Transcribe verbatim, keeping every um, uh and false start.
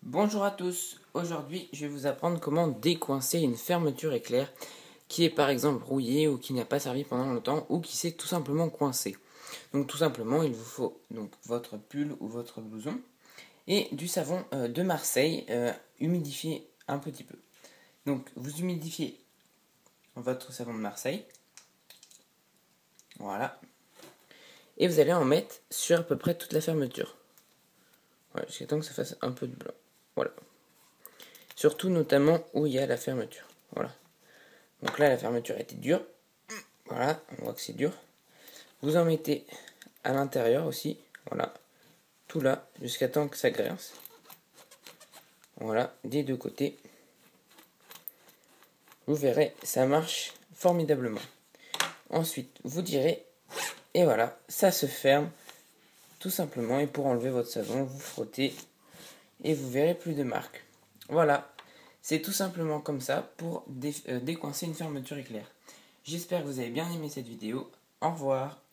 Bonjour à tous, aujourd'hui je vais vous apprendre comment décoincer une fermeture éclair qui est par exemple rouillée ou qui n'a pas servi pendant longtemps ou qui s'est tout simplement coincée. Donc tout simplement il vous faut donc votre pull ou votre blouson et du savon euh, de Marseille euh, humidifié un petit peu. Donc vous humidifiez votre savon de Marseille, voilà, et vous allez en mettre sur à peu près toute la fermeture. Voilà, jusqu'à temps que ça fasse un peu de blanc. Voilà. Surtout notamment où il y a la fermeture. Voilà. Donc là la fermeture était dure. Voilà, on voit que c'est dur. Vous en mettez à l'intérieur aussi. Voilà. Tout là, jusqu'à temps que ça grince. Voilà, des deux côtés. Vous verrez, ça marche formidablement. Ensuite, vous direz, et voilà, ça se ferme tout simplement. Et pour enlever votre savon, vous frottez et vous verrez plus de marques. Voilà, c'est tout simplement comme ça pour dé euh, décoincer une fermeture éclair. J'espère que vous avez bien aimé cette vidéo. Au revoir.